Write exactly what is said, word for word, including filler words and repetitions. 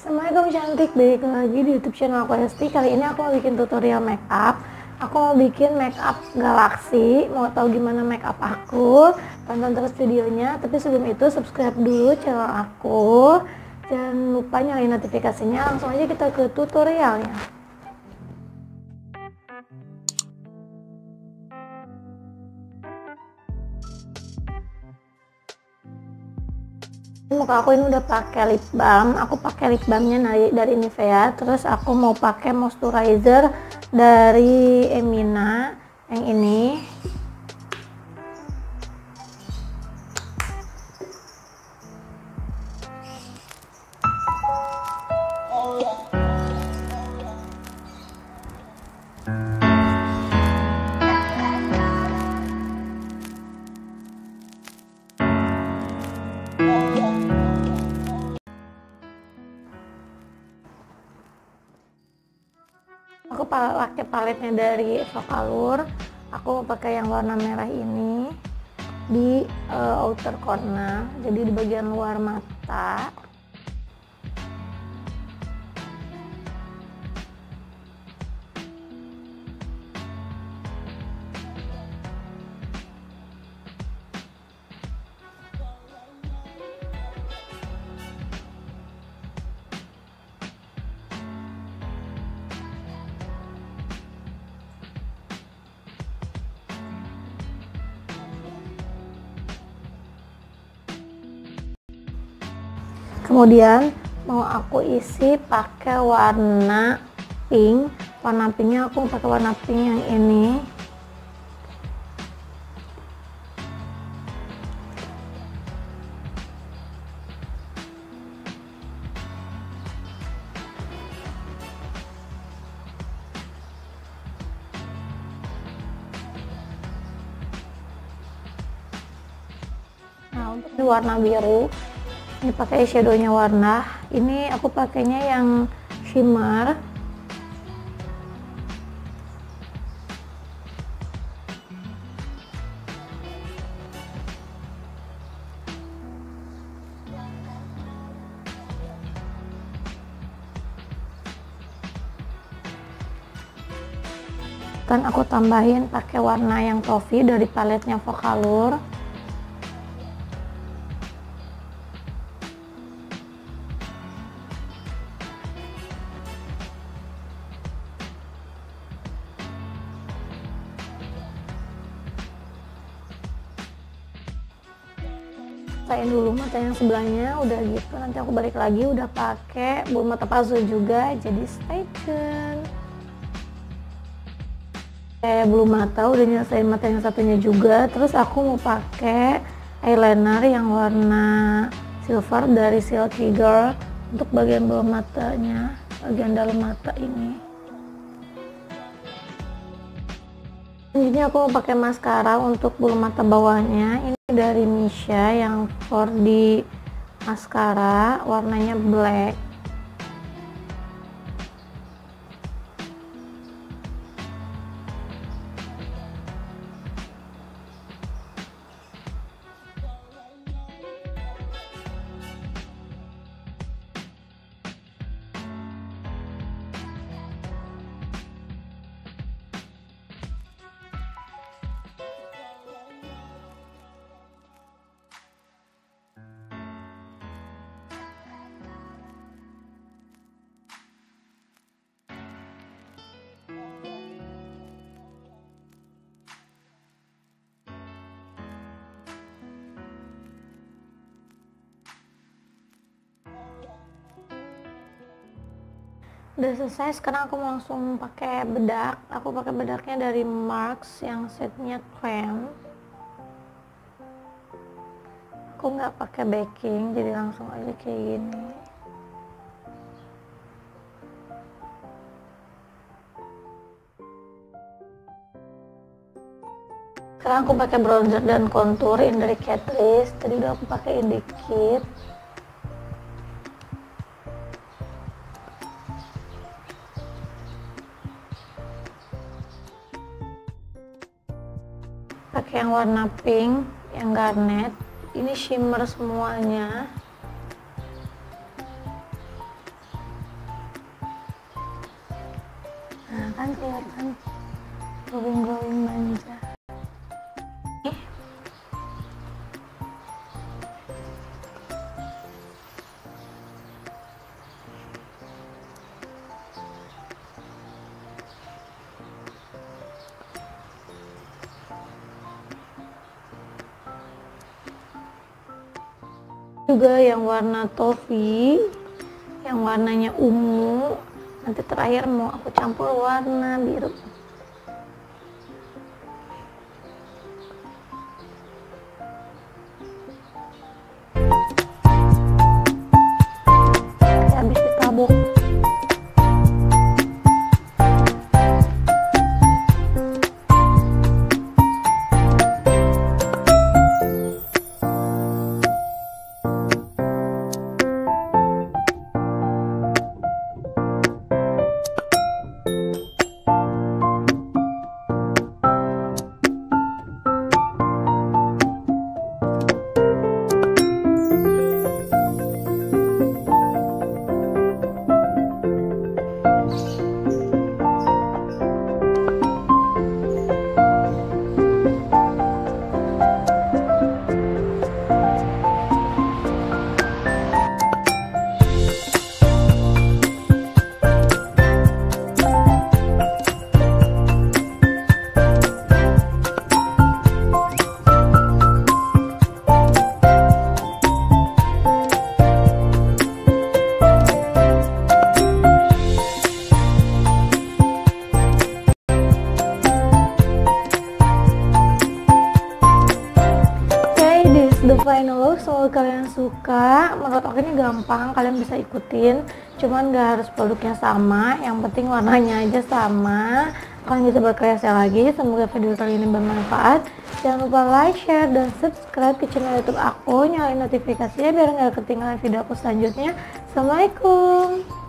Assalamualaikum cantik, balik lagi di YouTube channel aku Esti. Kali ini aku mau bikin tutorial make up. Aku mau bikin make up galaksi. Mau tahu gimana make up aku? Tonton terus videonya. Tapi sebelum itu subscribe dulu channel aku. Jangan lupa nyalain notifikasinya. Langsung aja kita ke tutorialnya. Muka aku ini udah pakai lip balm. Aku pakai lip balmnya dari, dari Nivea. Terus aku mau pakai moisturizer dari Emina yang ini. Aku pakai paletnya dari Focallure. Aku mau pakai yang warna merah ini di uh, outer corner, jadi di bagian luar mata. Kemudian mau aku isi pakai warna pink. Warna pinknya aku pakai warna pink yang ini. Nah, untuk di warna biru ini pakai shadownya warna ini, aku pakainya yang shimmer. Kan aku tambahin pakai warna yang toffee dari paletnya Focallure. Ratain dulu mata yang sebelahnya, udah gitu nanti aku balik lagi udah pakai bulu mata palsu juga, jadi stay tune. Kayak bulu mata udah nyelesain mata yang satunya juga. Terus aku mau pakai eyeliner yang warna silver dari Silky Girl untuk bagian bawah matanya, bagian dalam mata ini. Selanjutnya aku mau pakai maskara untuk bulu mata bawahnya. Ini dari Misha yang four D maskara, warnanya black. Udah selesai, sekarang aku langsung pakai bedak. Aku pakai bedaknya dari Marks yang setnya krem. Aku nggak pakai backing, jadi langsung aja kayak gini. Sekarang aku pakai bronzer dan contour ini dari Catrice. Tadi udah aku pakein dikit. Pakai yang warna pink, yang garnet. Ini shimmer semuanya. Nah kan kelihatan glowing glowing manja. Juga yang warna toffee, yang warnanya ungu, nanti terakhir mau aku campur warna biru. Habis ditabuk. The final look, semoga kalian suka. Menurut aku ini gampang, kalian bisa ikutin, cuman gak harus produknya sama, yang penting warnanya aja sama. Kalian bisa berkreasi lagi. Semoga video kali ini bermanfaat. Jangan lupa like, share, dan subscribe ke channel YouTube aku, nyalain notifikasinya biar gak ketinggalan video aku selanjutnya. Assalamualaikum.